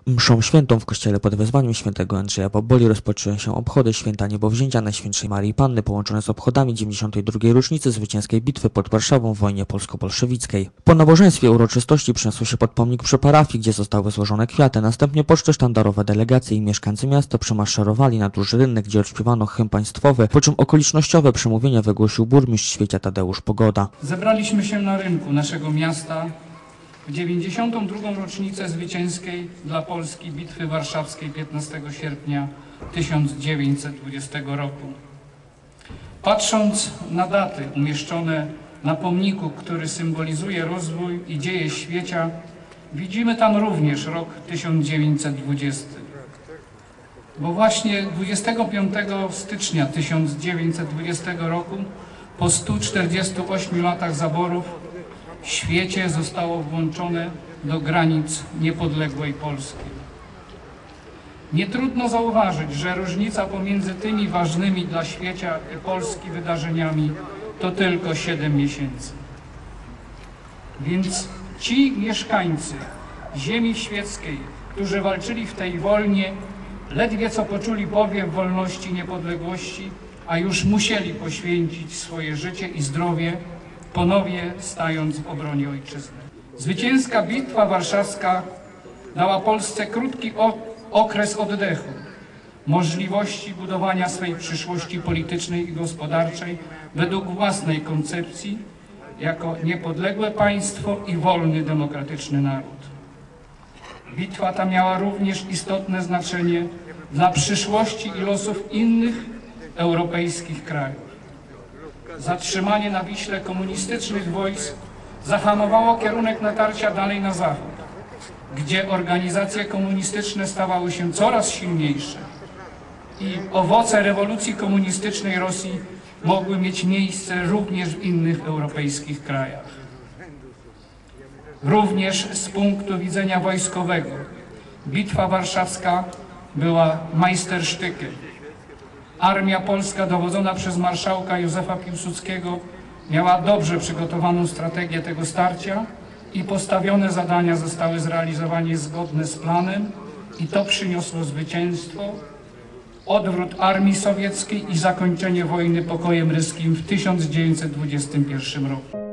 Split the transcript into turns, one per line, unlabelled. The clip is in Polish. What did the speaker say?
Mszą świętą w kościele pod wezwaniem świętego Andrzeja Boboli rozpoczęły się obchody święta Niebowzięcia Najświętszej Marii Panny połączone z obchodami 92. rocznicy zwycięskiej bitwy pod Warszawą w wojnie polsko-bolszewickiej. Po nabożeństwie uroczystości przeniosły się pod pomnik przy parafii, gdzie zostały złożone kwiaty. Następnie poczty sztandarowe, delegacje i mieszkańcy miasta przemaszerowali na duży rynek, gdzie odśpiewano hymn państwowy, po czym okolicznościowe przemówienia wygłosił burmistrz Świecia Tadeusz Pogoda.
Zebraliśmy się na rynku naszego miasta w 92. rocznicę zwycięskiej dla Polski Bitwy Warszawskiej 15 sierpnia 1920 roku. Patrząc na daty umieszczone na pomniku, który symbolizuje rozwój i dzieje świecia, widzimy tam również rok 1920. Bo właśnie 25 stycznia 1920 roku, po 148 latach zaborów, Świecie zostało włączone do granic niepodległej Polski. Nie trudno zauważyć, że różnica pomiędzy tymi ważnymi dla świata i Polski wydarzeniami to tylko 7 miesięcy. Więc ci mieszkańcy ziemi świeckiej, którzy walczyli w tej wojnie, ledwie co poczuli powiew wolności i niepodległości, a już musieli poświęcić swoje życie i zdrowie, ponownie stając w obronie ojczyzny. Zwycięska Bitwa Warszawska dała Polsce krótki okres oddechu, możliwości budowania swej przyszłości politycznej i gospodarczej według własnej koncepcji, jako niepodległe państwo i wolny, demokratyczny naród. Bitwa ta miała również istotne znaczenie dla przyszłości i losów innych europejskich krajów. Zatrzymanie na Wiśle komunistycznych wojsk zahamowało kierunek natarcia dalej na zachód, gdzie organizacje komunistyczne stawały się coraz silniejsze i owoce rewolucji komunistycznej Rosji mogły mieć miejsce również w innych europejskich krajach. Również z punktu widzenia wojskowego Bitwa Warszawska była majstersztykiem. Armia polska dowodzona przez marszałka Józefa Piłsudskiego miała dobrze przygotowaną strategię tego starcia i postawione zadania zostały zrealizowane zgodnie z planem i to przyniosło zwycięstwo, odwrót armii sowieckiej i zakończenie wojny pokojem ryskim w 1921 roku.